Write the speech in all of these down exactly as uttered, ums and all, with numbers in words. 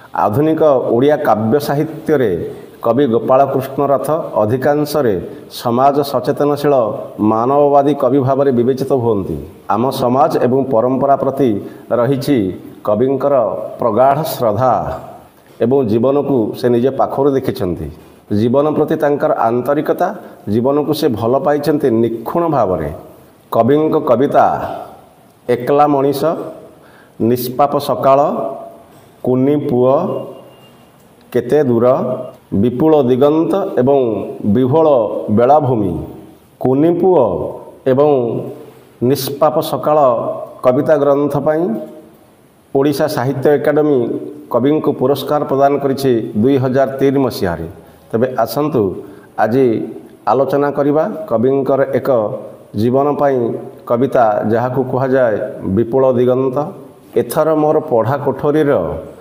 आधुनिक ओडिया काव्य साहित्य कवि गोपालकृष्ण रथ अधिकांश समाज सचेतनशील मानववादी कवि भाव में विवेचित होती। आम समाज एवं परंपरा प्रति रही कविंकर प्रगाढ़ श्रद्धा एवं जीवन को से निजे पाखर देखिं। जीवन प्रति तांकर आंतरिकता, जीवन को से भल पाई निखुण भाव में। कविंक कविता एकला मनीष, निष्पाप सकाळ, कुनी पुओ, केते दूर, विपुल दिगंत एवं विभोल बेलाभूमि। कुनी पुओ एवं निष्पाप सकाळ कविता ग्रंथ पाई ओडिशा साहित्य एकाडेमी कवि को पुरस्कार प्रदान करिछि दुई हजार तीन मसीह। तबे आसंतु आज आलोचना करिबा कविंकर एक जीवन पाई कविता जहाकू कहा जाए विपुल दिगंत। एथर मोर पढ़ा कोठरीर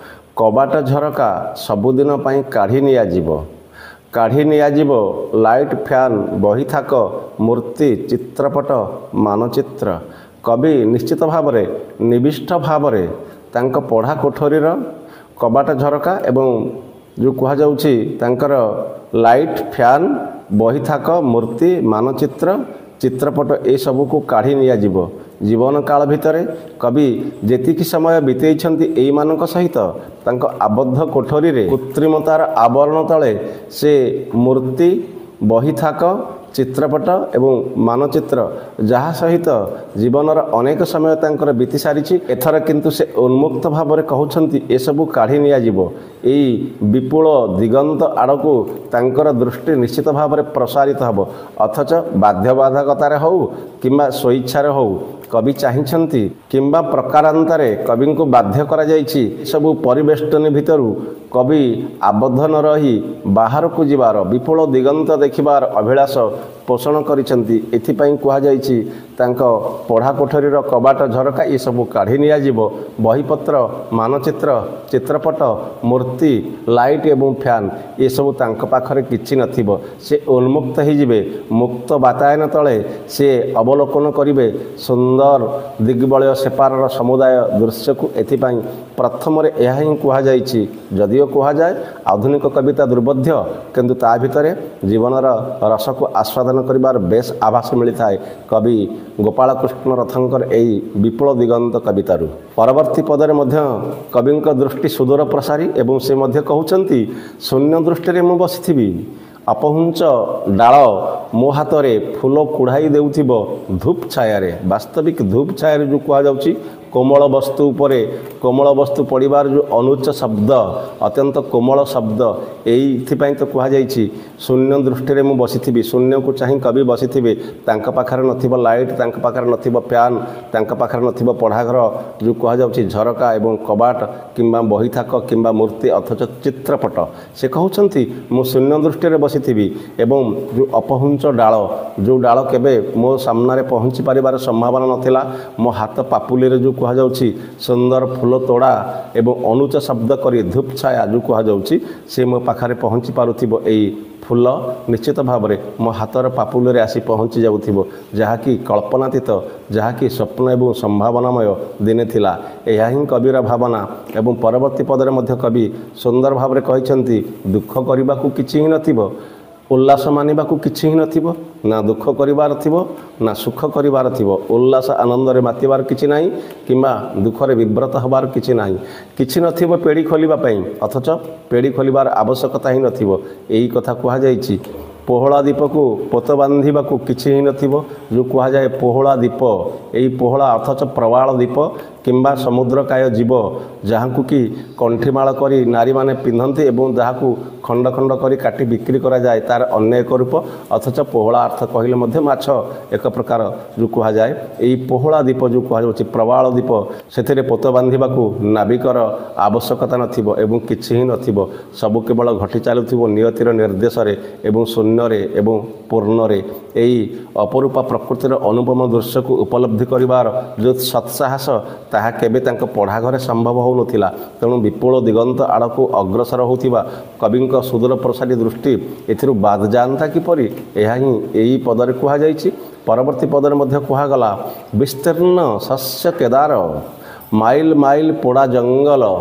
कबाट झरका सबुदिन पाई काढ़ी नियाजिब, काढ़ी नियाजिब लाइट फैन बही थाक मूर्ति चित्रपट मानचित्र। कवि निश्चित भाव निविष्ट भाव तांक पढ़ा कोठरीर कबाट झरका एवं जो कहा जाउछि तांकर लाइट फैन बही थाक मूर्ति मानचित्र चित्रपट ए सबू को काढ़ी नियाजिब। जीवन काल भितरे कवि जेतिकी समय बितेइछन्ति एई मानक सहित तांको आबद्ध कोठरी रे कृत्रिमतार आवरण तले से मूर्ति बही थाक चित्रपट एवं मानचित्र जहाँ सहित जीवनर अनेक समय तांकर बीती सारी। एथर किंतु से उन्मुक्त भाव में कहउछन्ति ए सबू काढ़ी नियाजिब। एई विपुल दिगंत आड़कू तांकर दृष्टि निश्चित भाव में प्रसारित हब। अथच बाध्यबाधकतार हौ किंबा स्वेच्छार हौ कवि चाहिंछन्ति किंबा प्रकारांतरे कवि को बाध्य करा जाइछि सबू परिवेष्टन भितरु कवि आबद्ध न रही बाहर को जीवार विपुल दिगंत देखिबार अभिलाष पोषण करिसेंती। एथिपाई कहा जाइछि तांको पढ़ा कोठरीर कबाट झरका ये सबू काढ़ी नियाजिब। बहीपत्र मानचित्र चित्रपट मूर्ति लाइट एवं फैन ये सबू तांको पाखरे किछि नथिबो। से उन्मुक्त ही जिवे मुक्त वातायन तले से अवलोकन करिवे सुंदर दिग्बलय सेपार समुदाय दृश्य को। एथिपाई प्रथम रे यह ही कहा जाइछि जदिओ कहा जाए आधुनिक कविता दुर्बोध्य किंतु ता भितरे जीवनर रस को आस्वादन करिबार बेस आभास मिलता है कवि गोपालकृष्ण रथंकर एई विपुल दिगंत कवितारू। परवर्ती पदरे मध्य कविंक दृष्टि सुदूर प्रसारी एवं से मध्य कहउछन्ति शून्य दृष्टि मु बसिथिबि अपहुंच डाल मो हाथ में फूल कुढ़ाई देउथिबो धूप छाया। वास्तविक धूप छाया जो कहा जाउछि कोमल वस्तु उपरे कोमल वस्तु पड़िबार जो अनुच्च शब्द अत्यंत कोमल शब्द एइथिपाई तो कहा जाइछि शून्य दृष्टि में बसिथिबि। शून्य को चाहि कवि बसिथिबे तांका पाखरे नथिबो लाइट तांका पाखरे नथिबो फैन तांका पाखरे नथिबो पढ़ाघर जो कहा जाउछि झरका एवं कबाट किंबा बही थाक किंबा मूर्ति अथच चित्रपट। से कहउछन्ति मु शून्य दृष्टि में बसिथिबि एवं जो अपहुंच डाल जो डाल केबे मो सामने पहुँची पारिबार संभावना नथिला मो हाथ पापुली जो कहा जाउछि सुंदर फूल तोड़ा एवं अनुच शब्द करी धूप छाया जो कहा जाउछि से मो पाखरे पहुँची पारुथिबो। एई फूल निश्चित भाव में मो हाथर पापुलरे आसी पहुँची जाउथिबो जहाँकि कल्पनातीत जहाँकि स्वप्न एवं संभावनामय दिने थिला। एहा ही कविर भावना एवं परवर्ती पदरे मध्य कवि सुंदर भाव में कहिसेंति दुख करबाकू किछि ही नथिबो उल्लास मानिबाकू किछि ही नथिबो ना दुख करिबार थिबो ना सुख करिबार थिबो। उल्लास आनंद रे मातिबार किछि नाही किंबा दुख रे विव्रत हबार किछि नाही किछि नथिबो पेड़ी खोलिबा पई अथच पेड़ी खोलिबार आवश्यकता ही नथिबो। एही कथा कहा जाइछि पोहला दीप को पोत बांधिबाकू किछि ही नथिबो जो कहा जाए पोहला दीप। एही पोहला अथच प्रवाल दीप किंबा समुद्रकाय जीव जहाँ को कि कंठीमाल करी नारी माने पिंधती एवं जहाँ को खंड खंड करी काटी बिक्री करा जाए तार अन्य एक रूप। अथच पोहला अर्थ कहले मध्य माछ एक प्रकार जो कहा जाए यही पोहला दीप जो कहा जाउछि प्रवाल दीप सेथिरे पोत बांधिबाकू नाविकर आवश्यकता नथिबो एवं किछि ही नथिबो सबु केवल घटी चालुथिबो नियतिर निर्देश रे एवं शून्य रे एवं पूर्ण रे। यही अपरूप प्रकृतिर अनुपम दृश्य को उपलब्धि करिवार जो सत्साहस ताहा केबे तांको पढ़ा घरे संभव हो नथिला। तेणु विपुल दिगंत आड़कू अग्रसर होथिबा कविंक सुदूर प्रसारी दृष्टि एथिरु बाद जानता किपरि एहा ही एही पदरे कहा जाइछि। परवर्ती पदरे मध्य कहागला विस्तीर्ण शस्य केदार माइल माइल पोड़ा जंगल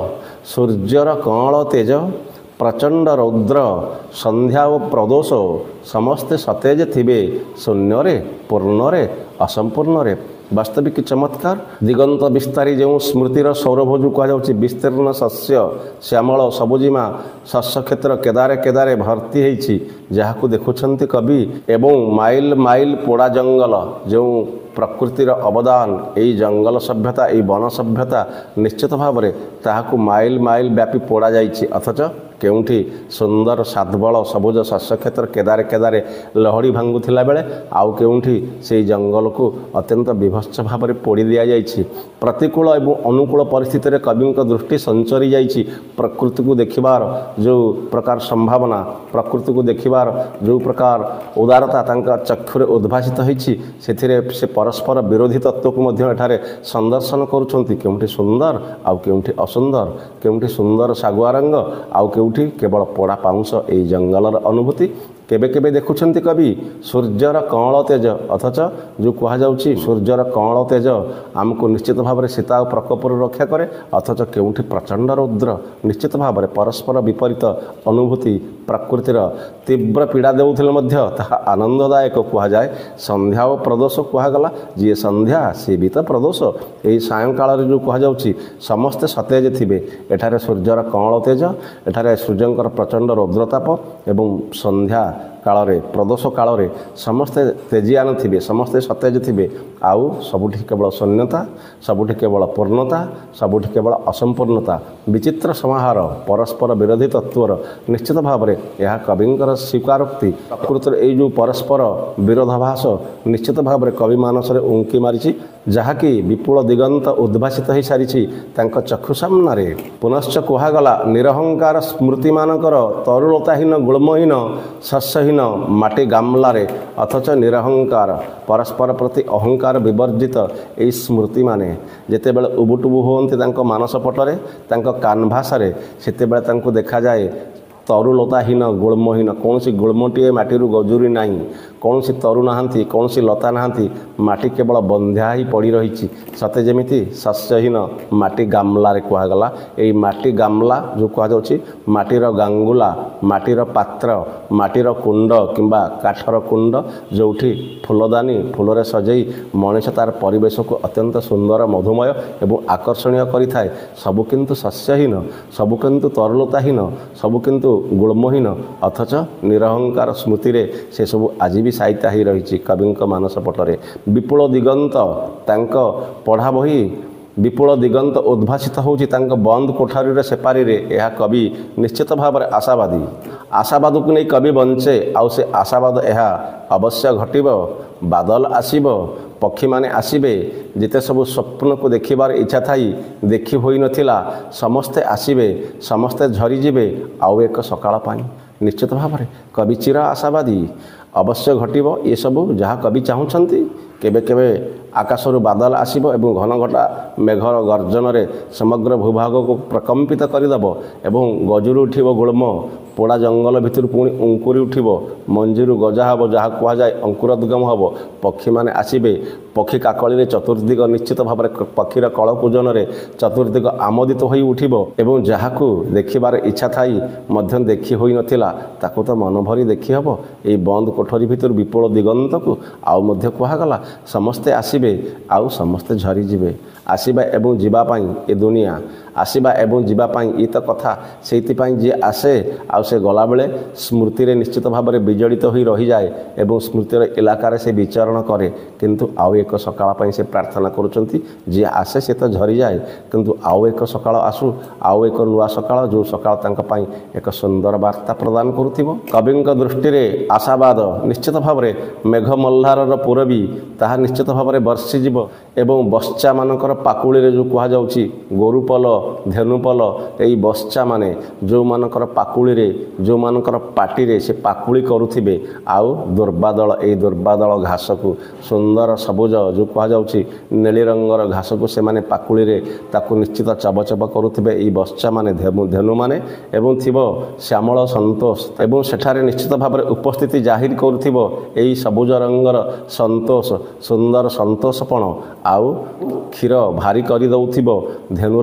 ସୂର୍ଯ୍ୟର କଅଁଳ ତେଜ ପ୍ରଚଣ୍ଡ ରୌଦ୍ର ସନ୍ଧ୍ୟା ଓ ପ୍ରଦୋଷ ସମସ୍ତେ ସତେଜ ଥିବେ ଶୂନ୍ୟରେ ପୂର୍ଣ୍ଣରେ ଅସମ୍ପୂର୍ଣ୍ଣରେ। ବାସ୍ତବିକ ଚମତ୍କାର। ଦିଗନ୍ତ ବିସ୍ତାରୀ ଯେଉଁ ସ୍ମୃତିର ସୌରଭ ଯେଉଁ କୁହାଯାଉଛି, ବିସ୍ତୀର୍ଣ୍ଣ ଶସ୍ୟ ଶ୍ୟାମଳ ସବୁଜିମା ଶସ୍ୟ କ୍ଷେତ୍ର କେଦାରେ କେଦାରେ ଭର୍ତ୍ତି ହେଇଛି, ଯାହାକୁ ଦେଖୁଛନ୍ତି କବି। ଏବଂ ମାଇଲ ମାଇଲ ପୋଡ଼ା ଜଙ୍ଗଲ, ଯେଉଁ ପ୍ରକୃତିର ଅବଦାନ ଏଇ ଜଙ୍ଗଲ ସଭ୍ୟତା, ଏଇ ବନ ସଭ୍ୟତା ନିଶ୍ଚିତ ଭାବରେ ତାହାକୁ ମାଇଲ ମାଇଲ ବ୍ୟାପୀ ପୋଡ଼ା ଯାଇଛି। ଅଥଚ କେଉଁଠି ସୁନ୍ଦର ସାଧବଳ ସବୁଜ ଶସ୍ୟକ୍ଷେତ୍ର କେଦାରେ କେଦାରେ ଲହଡ଼ି ଭାଙ୍ଗୁଥିଲା ବେଳେ ଆଉ କେଉଁଠି ସେହି ଜଙ୍ଗଲକୁ ଅତ୍ୟନ୍ତ ବିଭତ୍ସ ଭାବରେ ପୋଡ଼ି ଦିଆଯାଇଛି। ପ୍ରତିକୂଳ ଏବଂ ଅନୁକୂଳ ପରିସ୍ଥିତିରେ କବିଙ୍କ ଦୃଷ୍ଟି ସଞ୍ଚରି ଯାଇଛି। ପ୍ରକୃତିକୁ ଦେଖିବାର ଯେଉଁ ପ୍ରକାର ସମ୍ଭାବନା, ପ୍ରକୃତିକୁ ଦେଖିବାର ଯେଉଁ ପ୍ରକାର ଉଦାରତା ତାଙ୍କ ଚକ୍ଷୁରେ ଉଦ୍ଭାସିତ ହୋଇଛି, ସେଥିରେ ସେ ପରସ୍ପର ବିରୋଧୀ ତତ୍ତ୍ୱକୁ ମଧ୍ୟ ଏଠାରେ ସନ୍ଦର୍ଶନ କରୁଛନ୍ତି। କେଉଁଠି ସୁନ୍ଦର ଆଉ କେଉଁଠି ଅସୁନ୍ଦର, କେଉଁଠି ସୁନ୍ଦର ଶାଗୁଆ ରଙ୍ଗ ଆଉ କେଉଁଠି କେବଳ ପୋଡ଼ା ପାଉଁଶ, ଏହି ଜଙ୍ଗଲର ଅନୁଭୂତି। କେବେ କେବେ ଦେଖୁଛନ୍ତି କବି ସୂର୍ଯ୍ୟର କଅଁଳ ତେଜ, ଅଥଚ ଯେଉଁ କୁହାଯାଉଛି ସୂର୍ଯ୍ୟର କଅଁଳ ତେଜ ଆମକୁ ନିଶ୍ଚିତ ଭାବରେ ଶୀତ ଆଉ ପ୍ରକୋପରୁ ରକ୍ଷା କରେ, ଅଥଚ କେଉଁଠି ପ୍ରଚଣ୍ଡ ରୌଦ୍ର। ନିଶ୍ଚିତ ଭାବରେ ପରସ୍ପର ବିପରୀତ ଅନୁଭୂତି ପ୍ରକୃତିର ତୀବ୍ର ପୀଡ଼ା ଦେଉଥିଲେ ମଧ୍ୟ ତାହା ଆନନ୍ଦଦାୟକ କୁହାଯାଏ। ସନ୍ଧ୍ୟା ଓ ପ୍ରଦୋଷ କୁହାଗଲା, ଯିଏ ସନ୍ଧ୍ୟା ସିଏ ବି ତ ପ୍ରଦୋଷ। ଏହି ସାୟଂକାଳରେ ଯେଉଁ କୁହାଯାଉଛି ସମସ୍ତେ ସତେଜ ଥିବେ, ଏଠାରେ ସୂର୍ଯ୍ୟର କଅଁଳ ତେଜ, ଏଠାରେ ସୂର୍ଯ୍ୟଙ୍କର ପ୍ରଚଣ୍ଡ ରୌଦ୍ରତାପ ଏବଂ ସନ୍ଧ୍ୟା କାଳରେ ପ୍ରଦୋଷ କାଳରେ ସମସ୍ତେ ତେଜିଆନ ଥିବେ, ସମସ୍ତେ ସତେଜ ଥିବେ। ଆଉ ସବୁଠି କେବଳ ଶୂନ୍ୟତା, ସବୁଠି କେବଳ ପୂର୍ଣ୍ଣତା, ସବୁଠି କେବଳ ଅସମ୍ପୂର୍ଣ୍ଣତା। ବିଚିତ୍ର ସମାହାର ପରସ୍ପର ବିରୋଧୀ ତତ୍ତ୍ୱର ନିଶ୍ଚିତ ଭାବରେ ଏହା କବିଙ୍କର ସ୍ୱୀକାରୋକ୍ତି। ପ୍ରକୃତରେ ଏଇ ଯେଉଁ ପରସ୍ପର ବିରୋଧାଭାସ ନିଶ୍ଚିତ ଭାବରେ କବି ମାନସରେ ଉଙ୍କି ମାରିଛି, ଯାହାକି ବିପୁଳ ଦିଗନ୍ତ ଉଦ୍ଭାସିତ ହୋଇସାରିଛି ତାଙ୍କ ଚକ୍ଷୁ ସାମ୍ନାରେ। ପୁନଶ୍ଚ କୁହାଗଲା, ନିରହଙ୍କାର ସ୍ମୃତିମାନଙ୍କର ତରୁଳତାହୀନ ଗୁଳ୍ମହୀନ ଶସ୍ୟହୀନ ମାଟି ଗାମଲାରେ, ଅଥଚ ନିରହଙ୍କାର ପରସ୍ପର ପ୍ରତି ଅହଙ୍କାର ବିବର୍ଜିତ ଏହି ସ୍ମୃତିମାନେ ଯେତେବେଳେ ଉବୁଟୁବୁ ହୁଅନ୍ତି ତାଙ୍କ ମାନସ ପଟରେ, ତାଙ୍କ କାନଭାସରେ, ସେତେବେଳେ ତାଙ୍କୁ ଦେଖାଯାଏ ତରୁଲତାହୀନ ଗୁଳ୍ମହୀନ। କୌଣସି ଗୁଳ୍ମଟିଏ ମାଟିରୁ ଗଜୁରି ନାହିଁ, କୌଣସି ତରୁ ନାହାନ୍ତି, କୌଣସି ଲତା ନାହାନ୍ତି, ମାଟି କେବଳ ବନ୍ଧ୍ୟା ହୋଇ ପଡ଼ି ରହିଛି, ସତେ ଯେମିତି ଶସ୍ୟହୀନ ମାଟି ଗାମଲାରେ କୁହାଗଲା। ଏହି ମାଟି ଗାମଲା ଯେଉଁ କୁହାଯାଉଛି, ମାଟିର ଗାଙ୍ଗୁଲା, ମାଟିର ପାତ୍ର, ମାଟିର କୁଣ୍ଡ କିମ୍ବା କାଠର କୁଣ୍ଡ, ଯେଉଁଠି ଫୁଲଦାନୀ ଫୁଲରେ ସଜେଇ ମଣିଷ ତାର ପରିବେଶକୁ ଅତ୍ୟନ୍ତ ସୁନ୍ଦର, ମଧୁମୟ ଏବଂ ଆକର୍ଷଣୀୟ କରିଥାଏ, ସବୁ କିନ୍ତୁ ଶସ୍ୟହୀନ, ସବୁ କିନ୍ତୁ ତରୁଲତାହୀନ, ସବୁ କିନ୍ତୁ ଗୁଳ୍ମହୀନ, ଅଥଚ ନିରହଙ୍କାର ସ୍ମୃତିରେ ସେସବୁ ଆଜି ବି ସାଇତା ହୋଇ ରହିଛି କବିଙ୍କ ମାନସ ପଟରେ। ବିପୁଳ ଦିଗନ୍ତ ତାଙ୍କ ପଢ଼ା ବହି, ବିପୁଳ ଦିଗନ୍ତ ଉଦ୍ଭାସିତ ହେଉଛି ତାଙ୍କ ବନ୍ଦ କୋଠରୀର ସେପାରିରେ। ଏହା କବି ନିଶ୍ଚିତ ଭାବରେ ଆଶାବାଦୀ। ଆଶାବାଦକୁ ନେଇ କବି ବଞ୍ଚେ, ଆଉ ସେ ଆଶାବାଦ ଏହା ଅବଶ୍ୟ ଘଟିବ। ବାଦଲ ଆସିବ, ପକ୍ଷୀମାନେ ଆସିବେ, ଯେତେ ସବୁ ସ୍ୱପ୍ନକୁ ଦେଖିବାର ଇଚ୍ଛା ଥାଇ ଦେଖି ହୋଇନଥିଲା ସମସ୍ତେ ଆସିବେ, ସମସ୍ତେ ଝରିଯିବେ ଆଉ ଏକ ସକାଳ ପାଇଁ। ନିଶ୍ଚିତ ଭାବରେ କବି ଚିର ଆଶାବାଦୀ। ଅବଶ୍ୟ ଘଟିବ ଏସବୁ ଯାହା କବି ଚାହୁଁଛନ୍ତି। କେବେ କେବେ ଆକାଶରୁ ବାଦଲ ଆସିବ ଏବଂ ଘନଘଟା ମେଘର ଗର୍ଜନରେ ସମଗ୍ର ଭୂଭାଗକୁ ପ୍ରକମ୍ପିତ କରିଦେବ ଏବଂ ଗଜୁରୁ ଉଠିବ ଗୁଳ୍ମ। ପୋଡ଼ା ଜଙ୍ଗଲ ଭିତରୁ ପୁଣି ଅଙ୍କୁରି ଉଠିବ, ମଞ୍ଜିରୁ ଗଜା ହେବ, ଯାହା କୁହାଯାଏ ଅଙ୍କୁରୋଦ୍ଗମ ହେବ। ପକ୍ଷୀମାନେ ଆସିବେ, ପକ୍ଷୀ କାକଳିରେ ଚତୁର୍ଦିଗ ନିଶ୍ଚିତ ଭାବରେ ପକ୍ଷୀର କଳକୂଜନରେ ଚତୁର୍ଦିଗ ଆମୋଦିତ ହୋଇ ଉଠିବ ଏବଂ ଯାହାକୁ ଦେଖିବାର ଇଚ୍ଛା ଥାଇ ମଧ୍ୟ ଦେଖି ହୋଇନଥିଲା ତାକୁ ତ ମନ ଭରି ଦେଖିହେବ। ଏହି ବନ୍ଦ କୋଠରୀ ଭିତରୁ ବିପୁଳ ଦିଗନ୍ତକୁ ଆଉ ମଧ୍ୟ କୁହାଗଲା, ସମସ୍ତେ ଆସିବେ ଆଉ ସମସ୍ତେ ଝରିଯିବେ। ଆସିବା ଏବଂ ଯିବା ପାଇଁ ଏ ଦୁନିଆ, ଆସିବା ଏବଂ ଯିବା ପାଇଁ ଏ ତ କଥା। ସେଇଥିପାଇଁ ଯିଏ ଆସେ ଆଉ ସେ ଗଲାବେଳେ ସ୍ମୃତିରେ ନିଶ୍ଚିତ ଭାବରେ ବିଜଡ଼ିତ ହୋଇ ରହିଯାଏ ଏବଂ ସ୍ମୃତିର ଇଲାକାରେ ସେ ବିଚରଣ କରେ। କିନ୍ତୁ ଆଉ ଏକ ସକାଳ ପାଇଁ ସେ ପ୍ରାର୍ଥନା କରୁଛନ୍ତି। ଯିଏ ଆସେ ସେ ତ ଝରିଯାଏ, କିନ୍ତୁ ଆଉ ଏକ ସକାଳ ଆସୁ, ଆଉ ଏକ ନୂଆ ସକାଳ, ଯେଉଁ ସକାଳ ତାଙ୍କ ପାଇଁ ଏକ ସୁନ୍ଦର ବାର୍ତ୍ତା ପ୍ରଦାନ କରୁଥିବ। କବିଙ୍କ ଦୃଷ୍ଟିରେ ଆଶାବାଦ ନିଶ୍ଚିତ ଭାବରେ ମେଘ ମଲ୍ହାରର ପୁରବୀ, ତାହା ନିଶ୍ଚିତ ଭାବରେ ବର୍ଷିଯିବ ଏବଂ ବସ୍ଚାମାନଙ୍କର ପାକୁଳିରେ ଯେଉଁ କୁହାଯାଉଛି ଗୋରୁପଲ, ଧେନୁପଲ, ଏଇ ବସ୍ଚାମାନେ ଯେଉଁମାନଙ୍କର ପାକୁଳିରେ, ଯେଉଁମାନଙ୍କର ପାଟିରେ ସେ ପାକୁଳି କରୁଥିବେ, ଆଉ ଦୁର୍ବାଦଳ, ଏଇ ଦୁର୍ବାଦଳ ଘାସକୁ, ସୁନ୍ଦର ସବୁଜ ଯେଉଁ କୁହାଯାଉଛି ନେଳି ରଙ୍ଗର ଘାସକୁ ସେମାନେ ପାକୁଳିରେ ତାକୁ ନିଶ୍ଚିତ ଚବଚବ କରୁଥିବେ ଏଇ ବସ୍ଚାମାନେ, ଧେନୁମାନେ। ଏବଂ ଥିବ ଶ୍ୟାମଳ ସନ୍ତୋଷ ଏବଂ ସେଠାରେ ନିଶ୍ଚିତ ଭାବରେ ଉପସ୍ଥିତି ଜାହିର କରୁଥିବ ଏଇ ସବୁଜ ରଙ୍ଗର ସନ୍ତୋଷ, ସୁନ୍ଦର ସନ୍ତୋଷପଣ। ଆଉ କ୍ଷୀର ଭାରି କରିଦେଉଥିବ ଧେନୁର ପହ୍ନା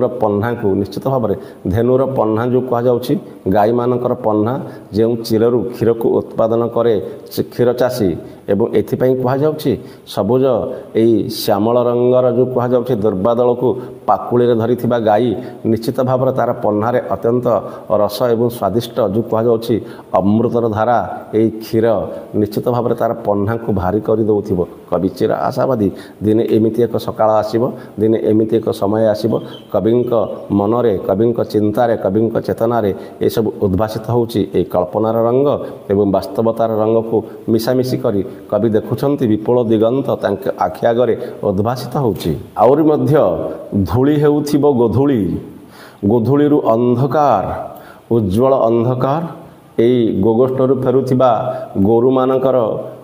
ପହ୍ନାକୁ ନିଶ୍ଚିତ ଭାବରେ ଧେନୁର ପହ୍ନା ଯେଉଁ କୁହାଯାଉଛି, ଗାଈମାନଙ୍କର ପହ୍ନା ଯେଉଁ ଚିରରୁ କ୍ଷୀରକୁ ଉତ୍ପାଦନ କରେ କ୍ଷୀର ଚାଷୀ, ଏବଂ ଏଥିପାଇଁ କୁହାଯାଉଛି ସବୁଜ ଏଇ ଶ୍ୟାମଳ ରଙ୍ଗର ଯେଉଁ କୁହାଯାଉଛି ଦୁର୍ବାଦଳକୁ ପାକୁଳିରେ ଧରିଥିବା ଗାଈ ନିଶ୍ଚିତ ଭାବରେ ତା'ର ପହ୍ନାରେ ଅତ୍ୟନ୍ତ ରସ ଏବଂ ସ୍ୱାଦିଷ୍ଟ ଯେଉଁ କୁହାଯାଉଛି ଅମୃତର ଧାରା ଏଇ କ୍ଷୀର ନିଶ୍ଚିତ ଭାବରେ ତା'ର ପହ୍ନାକୁ ଭାରି କରିଦେଉଥିବ। କବି ଚିର ଆଶାବାଦୀ ଦିନେ ଏମିତି ଏକ ସକାଳ ଆସିବ, ଦିନେ ଏମିତି ଏକ ସମୟ ଆସିବ, କବିଙ୍କ ମନରେ, କବିଙ୍କ ଚିନ୍ତାରେ, କବିଙ୍କ ଚେତନାରେ ଏସବୁ ଉଦ୍ଭାସିତ ହେଉଛି ଏଇ କଳ୍ପନାର ରଙ୍ଗ ଏବଂ ବାସ୍ତବତାର ରଙ୍ଗକୁ ମିଶାମିଶି କରି କବି ଦେଖୁଛନ୍ତି ବିପୁଳ ଦିଗନ୍ତ ତାଙ୍କ ଆଖି ଆଗରେ ଉଦ୍ଭାସିତ ହେଉଛି। ଆହୁରି ମଧ୍ୟ ଧୂଳି ହେଉଥିବ ଗୋଧୂଳି, ଗୋଧୂଳିରୁ ଅନ୍ଧକାର, ଉଜ୍ଜଳ ଅନ୍ଧକାର, ଏଇ ଗୋଗୋଷ୍ଠରୁ ଫେରୁଥିବା ଗୋରୁମାନଙ୍କର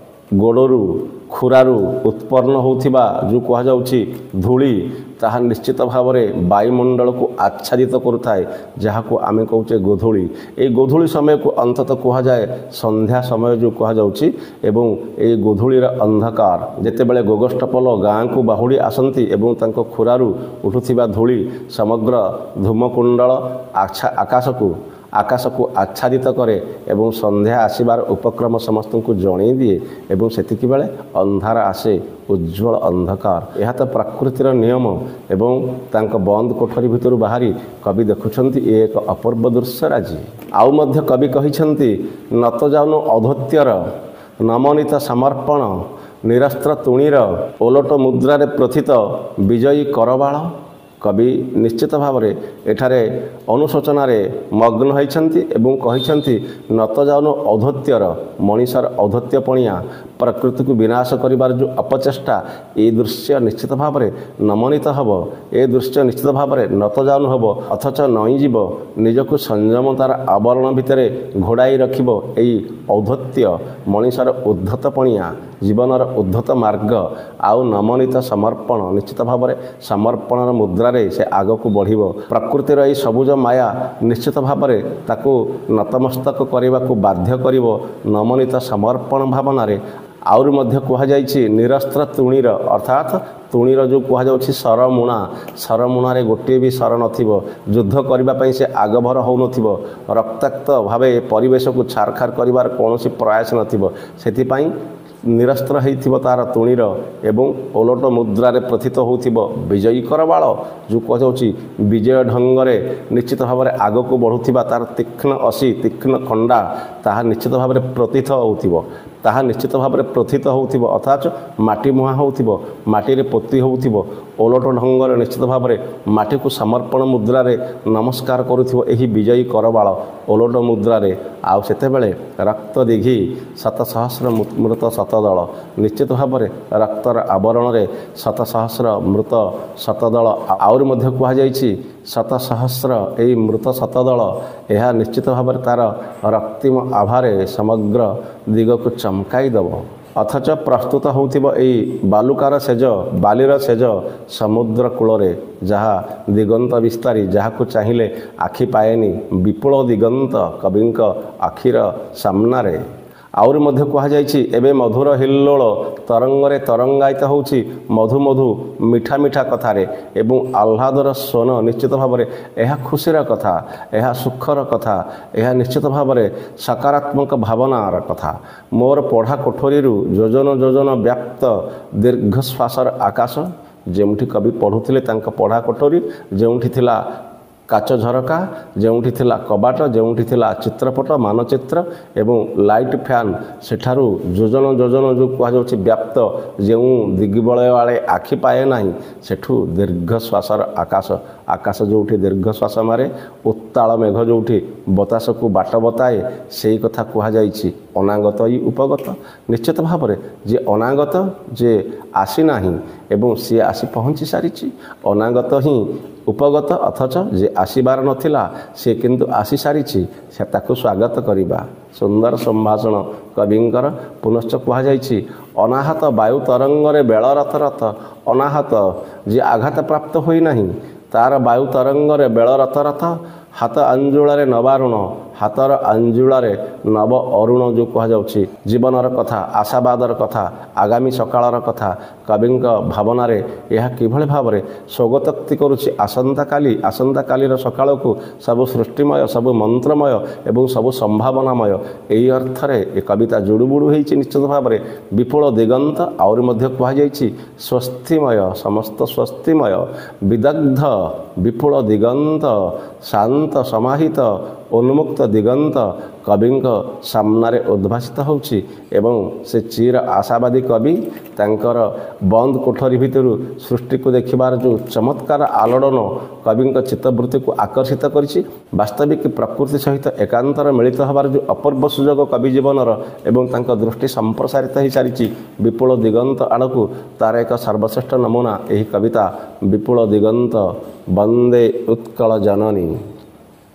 ଗୋଡ଼ରୁ ଖୁରାରୁ ଉତ୍ପନ୍ନ ହେଉଥିବା ଯେଉଁ କୁହାଯାଉଛି ଧୂଳି, ତାହା ନିଶ୍ଚିତ ଭାବରେ ବାୟୁମଣ୍ଡଳକୁ ଆଚ୍ଛାଦିତ କରୁଥାଏ, ଯାହାକୁ ଆମେ କହୁଛେ ଗୋଧୂଳି। ଏହି ଗୋଧୂଳି ସମୟକୁ ଅନ୍ତତଃ କୁହାଯାଏ ସନ୍ଧ୍ୟା ସମୟ ଯେଉଁ କୁହାଯାଉଛି। ଏବଂ ଏହି ଗୋଧୂଳିର ଅନ୍ଧକାର ଯେତେବେଳେ ଗୋଗୋଷ୍ଠପଲ ଗାଁକୁ ବାହୁଡ଼ି ଆସନ୍ତି ଏବଂ ତାଙ୍କ ଖୁରାରୁ ଉଠୁଥିବା ଧୂଳି ସମଗ୍ର ଧୂମକୁଣ୍ଡଳ ଆକାଶକୁ ଆକାଶକୁ ଆଚ୍ଛାଦିତ କରେ ଏବଂ ସନ୍ଧ୍ୟା ଆସିବାର ଉପକ୍ରମ ସମସ୍ତଙ୍କୁ ଜଣାଇ ଦିଏ ଏବଂ ସେତିକି ବେଳେ ଅନ୍ଧାର ଆସେ, ଉଜ୍ଜଳ ଅନ୍ଧକାର। ଏହା ତ ପ୍ରକୃତିର ନିୟମ ଏବଂ ତାଙ୍କ ବନ୍ଦ କୋଠରୀ ଭିତରୁ ବାହାରି କବି ଦେଖୁଛନ୍ତି ଏ ଏକ ଅପୂର୍ବ ଦୃଶ୍ୟ ରାଜି। ଆଉ ମଧ୍ୟ କବି କହିଛନ୍ତି ନତ ଯାଉନୁ ଅଧତ୍ୟର, ନମନିତ ସମର୍ପଣ, ନିରସ୍ତ୍ର ତୁଣୀର, ଓଲଟ ମୁଦ୍ରାରେ ପ୍ରଥିତ ବିଜୟୀ କରବାଳ। କବି ନିଶ୍ଚିତ ଭାବରେ ଏଠାରେ ଅନୁଶୋଚନାରେ ମଗ୍ନ ହୋଇଛନ୍ତି ଏବଂ କହିଛନ୍ତି ନତ ଯାଉନୁ ଔଦ୍ଧତ୍ୟର, ମଣିଷର ଔଦ୍ଧତ୍ୟପଣିଆ, ପ୍ରକୃତିକୁ ବିନାଶ କରିବାର ଯେଉଁ ଅପଚେଷ୍ଟା, ଏ ଦୃଶ୍ୟ ନିଶ୍ଚିତ ଭାବରେ ନମନିତ ହେବ, ଏ ଦୃଶ୍ୟ ନିଶ୍ଚିତ ଭାବରେ ନତ ଯାଉନୁ ହେବ, ଅଥଚ ନଇଁଯିବ, ନିଜକୁ ସଂଯମତାର ଆବରଣ ଭିତରେ ଘୋଡ଼ାଇ ରଖିବ ଏଇ ଔଦ୍ଧତ୍ୟ, ମଣିଷର ଉଦ୍ଧତପଣିଆ, ଜୀବନର ଉଦ୍ଧତ ମାର୍ଗ। ଆଉ ନମନିତ ସମର୍ପଣ, ନିଶ୍ଚିତ ଭାବରେ ସମର୍ପଣର ମୁଦ୍ରାରେ ସେ ଆଗକୁ ବଢ଼ିବ। ପ୍ରକୃତିର ଏହି ସବୁଜ ମାୟା ନିଶ୍ଚିତ ଭାବରେ ତାକୁ ନତମସ୍ତକ କରିବାକୁ ବାଧ୍ୟ କରିବ ନମନିତ ସମର୍ପଣ ଭାବନାରେ। ଆହୁରି ମଧ୍ୟ କୁହାଯାଇଛି ନିରସ୍ତ୍ର ତୁଣୀର, ଅର୍ଥାତ୍ ତୁଣୀର ଯେଉଁ କୁହାଯାଉଛି ସରମୁଣା, ସରମୁଣାରେ ଗୋଟିଏ ବି ସର ନଥିବ, ଯୁଦ୍ଧ କରିବା ପାଇଁ ସେ ଆଗଭର ହେଉନଥିବ, ରକ୍ତାକ୍ତ ଭାବେ ପରିବେଶକୁ ଛାରଖାର କରିବାର କୌଣସି ପ୍ରୟାସ ନଥିବ। ସେଥିପାଇଁ ନିରସ୍ତ୍ର ହୋଇଥିବ ତା'ର ତୁଣୀର ଏବଂ ଓଲଟ ମୁଦ୍ରାରେ ପ୍ରଥିତ ହେଉଥିବ ବିଜୟୀ କରବାଳ, ଯେଉଁ କୁହାଯାଉଛି ବିଜୟ ଢଙ୍ଗରେ ନିଶ୍ଚିତ ଭାବରେ ଆଗକୁ ବଢ଼ୁଥିବା ତା'ର ତୀକ୍ଷ୍ଣ ଅସି, ତୀକ୍ଷ୍ଣ ଖଣ୍ଡା, ତାହା ନିଶ୍ଚିତ ଭାବରେ ପ୍ରତୀତ ହେଉଥିବ, ତାହା ନିଶ୍ଚିତ ଭାବରେ ପ୍ରଥିତ ହେଉଥିବ, ଅର୍ଥାତ୍ ମାଟି ମୁହାଁ ହେଉଥିବ, ମାଟିରେ ପୋତି ହେଉଥିବ, ଓଲଟ ଢଙ୍ଗରେ ନିଶ୍ଚିତ ଭାବରେ ମାଟିକୁ ସମର୍ପଣ ମୁଦ୍ରାରେ ନମସ୍କାର କରୁଥିବ ଏହି ବିଜୟୀ କରବାଳ ଓଲଟ ମୁଦ୍ରାରେ। ଆଉ ସେତେବେଳେ ରକ୍ତ ଦିଘି ଶତ ସହସ୍ର ମୃତ ଶତଦଳ, ନିଶ୍ଚିତ ଭାବରେ ରକ୍ତର ଆବରଣରେ ଶତ ସହସ୍ର ମୃତ ଶତଦଳ। ଆହୁରି ମଧ୍ୟ କୁହାଯାଇଛି ଶତ ସହସ୍ର ଏହି ମୃତ ଶତଦଳ, ଏହା ନିଶ୍ଚିତ ଭାବରେ ତା'ର ରକ୍ତିମ ଆଭାରେ ସମଗ୍ର ଦିଗକୁ ଚମକାଇ ଦେବ। ଅଥଚ ପ୍ରସ୍ତୁତ ହେଉଥିବ ଏହି ବାଲୁକାର ସେଜ, ବାଲିର ସେଜ ସମୁଦ୍ର କୂଳରେ, ଯାହା ଦିଗନ୍ତ ବିସ୍ତାରୀ, ଯାହାକୁ ଚାହିଁଲେ ଆଖି ପାଏନି, ବିପୁଳ ଦିଗନ୍ତ କବିଙ୍କ ଆଖିର ସାମ୍ନାରେ। ଆହୁରି ମଧ୍ୟ କୁହାଯାଇଛି ଏବେ ମଧୁର ହିଲ୍ଲୋଳ ତରଙ୍ଗରେ ତରଙ୍ଗାୟିତ ହେଉଛି ମଧୁ ମଧୁ ମିଠା ମିଠା କଥାରେ ଏବଂ ଆହ୍ଲାଦର ସ୍ୱନ। ନିଶ୍ଚିତ ଭାବରେ ଏହା ଖୁସିର କଥା, ଏହା ସୁଖର କଥା, ଏହା ନିଶ୍ଚିତ ଭାବରେ ସକାରାତ୍ମକ ଭାବନାର କଥା। ମୋର ପଢ଼ା କୋଠରୀରୁ ଯୋଜନ ଯୋଜନ ବ୍ୟାପ୍ତ ଦୀର୍ଘଶ୍ୱାସର ଆକାଶ, ଯେଉଁଠି କବି ପଢ଼ୁଥିଲେ ତାଙ୍କ ପଢ଼ା କୋଠରୀ, ଯେଉଁଠି ଥିଲା କାଚ ଝରକା, ଯେଉଁଠି ଥିଲା କବାଟ, ଯେଉଁଠି ଥିଲା ଚିତ୍ରପଟ ମାନଚିତ୍ର ଏବଂ ଲାଇଟ୍ ଫ୍ୟାନ୍, ସେଠାରୁ ଯୋଜନ ଯୋଜନ ଯେଉଁ କୁହାଯାଉଛି ବ୍ୟାପ୍ତ, ଯେଉଁ ଦିଗବଳୟ ଆଡ଼େ ଆଖି ପାଏ ନାହିଁ, ସେଠୁ ଦୀର୍ଘଶ୍ୱାସର ଆକାଶ, ଆକାଶ ଯେଉଁଠି ଦୀର୍ଘଶ୍ୱାସ ମାରେ, ଉତ୍ତାଳ ମେଘ ଯେଉଁଠି ବତାସକୁ ବାଟ ବତାଏ, ସେଇ କଥା କୁହାଯାଇଛି ଅନାଗତ ଇ ଉପଗତ। ନିଶ୍ଚିତ ଭାବରେ ଯେ ଅନାଗତ, ଯେ ଆସିନାହିଁ ଏବଂ ସିଏ ଆସି ପହଞ୍ଚି ସାରିଛି, ଅନାଗତ ହିଁ ଉପଗତ, ଅଥଚ ଯେ ଆସିବାର ନଥିଲା ସେ କିନ୍ତୁ ଆସି ସାରିଛି, ସେ ତାକୁ ସ୍ୱାଗତ କରିବା। ସୁନ୍ଦର ସମ୍ଭାଷଣ କବିଙ୍କର। ପୁନଶ୍ଚ କୁହାଯାଇଛି ଅନାହତ ବାୟୁ ତରଙ୍ଗରେ ବେଳ ରଥ ରଥ, ଅନାହତ ଯେ ଆଘାତ ପ୍ରାପ୍ତ ହୋଇନାହିଁ, ତା'ର ବାୟୁ ତରଙ୍ଗରେ ବେଳ ରଥ ରଥ, ହାତ ଅଞ୍ଜୁଳରେ ନବାରୁଣ, ହାତର ଆଞ୍ଜୁଳାରେ ନବ ଅରୁଣ ଯେଉଁ କୁହାଯାଉଛି ଜୀବନର କଥା, ଆଶାବାଦର କଥା, ଆଗାମୀ ସକାଳର କଥା କବିଙ୍କ ଭାବନାରେ ଏହା କିଭଳି ଭାବରେ ସ୍ୱଗତୋକ୍ତି କରୁଛି ଆସନ୍ତାକାଲି ଆସନ୍ତାକାଲିର ସକାଳକୁ ସବୁ ସୃଷ୍ଟିମୟ, ସବୁ ମନ୍ତ୍ରମୟ ଏବଂ ସବୁ ସମ୍ଭାବନାମୟ। ଏହି ଅର୍ଥରେ ଏ କବିତା ଜୁଡ଼ୁବୁଡ଼ୁ ହୋଇଛି ନିଶ୍ଚିତ ଭାବରେ। ବିପୁଳ ଦିଗନ୍ତ ଆହୁରି ମଧ୍ୟ କୁହାଯାଇଛି ସ୍ୱସ୍ତିମୟ, ସମସ୍ତ ସ୍ୱସ୍ତିମୟ, ବିଦଗ୍ଧ ବିପୁଳ ଦିଗନ୍ତ, ଶାନ୍ତ ସମାହିତ ଉନ୍ମୁକ୍ତ ଦିଗନ୍ତ କବିଙ୍କ ସାମ୍ନାରେ ଉଦ୍ଭାସିତ ହେଉଛି ଏବଂ ସେ ଚିର ଆଶାବାଦୀ କବି ତାଙ୍କର ବନ୍ଦ କୋଠରୀ ଭିତରୁ ସୃଷ୍ଟିକୁ ଦେଖିବାର ଯେଉଁ ଚମତ୍କାର ଆଲୋଡ଼ନ କବିଙ୍କ ଚିତ୍ତବୃତ୍ତିକୁ ଆକର୍ଷିତ କରିଛି। ବାସ୍ତବିକ ପ୍ରକୃତି ସହିତ ଏକାନ୍ତର ମିଳିତ ହେବାର ଯେଉଁ ଅପୂର୍ବ ସୁଯୋଗ କବି ଜୀବନର ଏବଂ ତାଙ୍କ ଦୃଷ୍ଟି ସମ୍ପ୍ରସାରିତ ହୋଇସାରିଛି ବିପୁଳ ଦିଗନ୍ତ ଆଡ଼କୁ, ତାର ଏକ ସର୍ବଶ୍ରେଷ୍ଠ ନମୁନା ଏହି କବିତା ବିପୁଳ ଦିଗନ୍ତ ବନ୍ଦେ ଉତ୍କଳ ଜନନୀ।